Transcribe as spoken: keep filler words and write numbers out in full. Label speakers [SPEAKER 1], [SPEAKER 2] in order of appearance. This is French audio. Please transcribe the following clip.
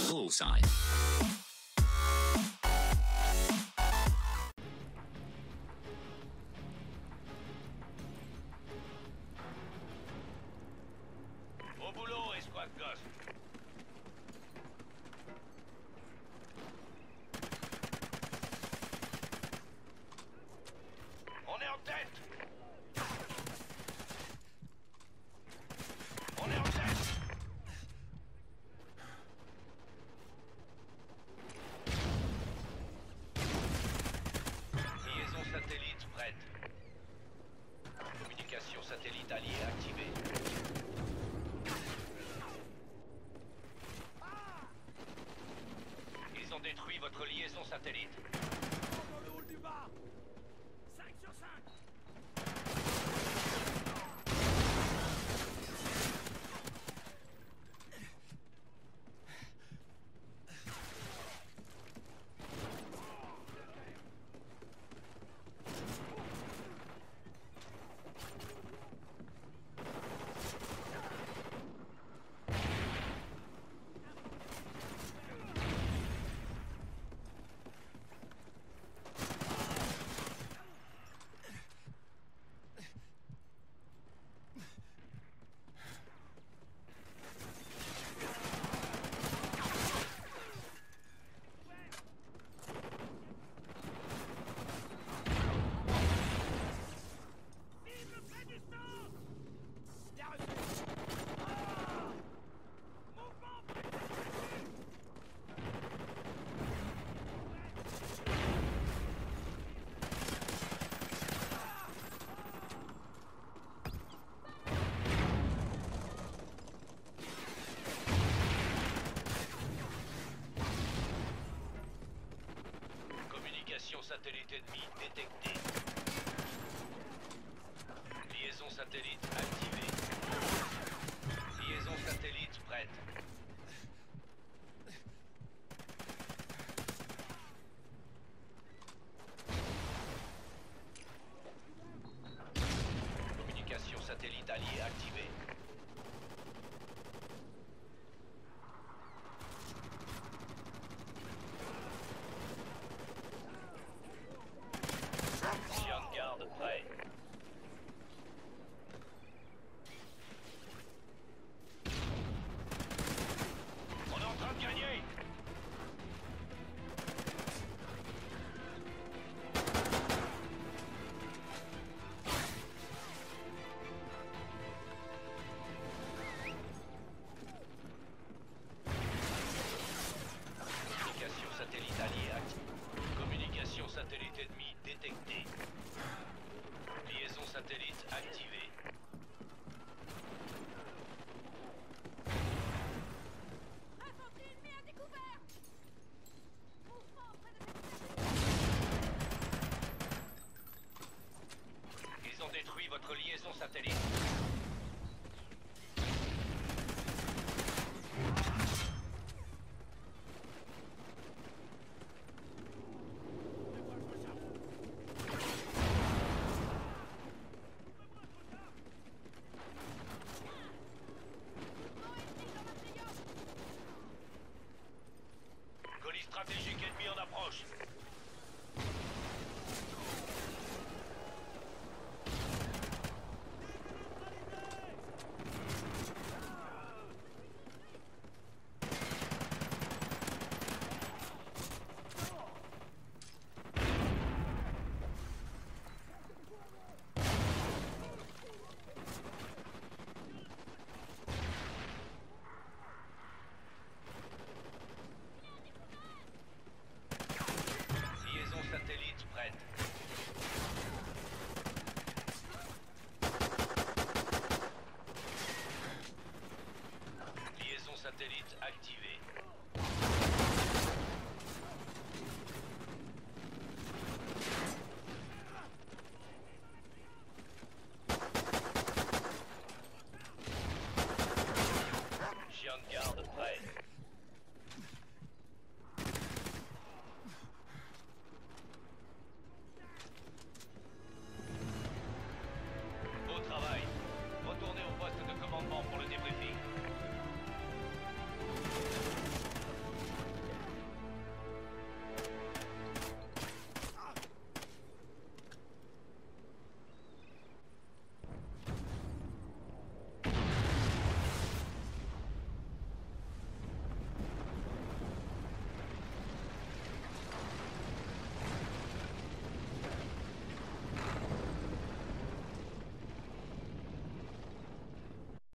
[SPEAKER 1] Bullseye.
[SPEAKER 2] Au boulot, escouade Ghost. On est en tête. On est en tête. Liaison satellite prête. Communication satellite alliée activée. Ils ont détruit votre liaison satellite.
[SPEAKER 3] Dans le hall du bas. cinq sur cinq.
[SPEAKER 2] Communication satellite ennemie détectée. Liaison satellite activée. Liaison satellite prête. Communication satellite alliée activée. Chien de garde prêt. On est en train de gagner. Communication satellite alliée activée. Communication satellite ennemie détectée. Liaison satellite activée.
[SPEAKER 4] Infanterie ennemie à découvert. Mouvement près de cette...
[SPEAKER 2] Ils ont détruit votre liaison satellite. Colis stratégique ennemi en approche. Liaison satellite prête. Liaison satellite activée.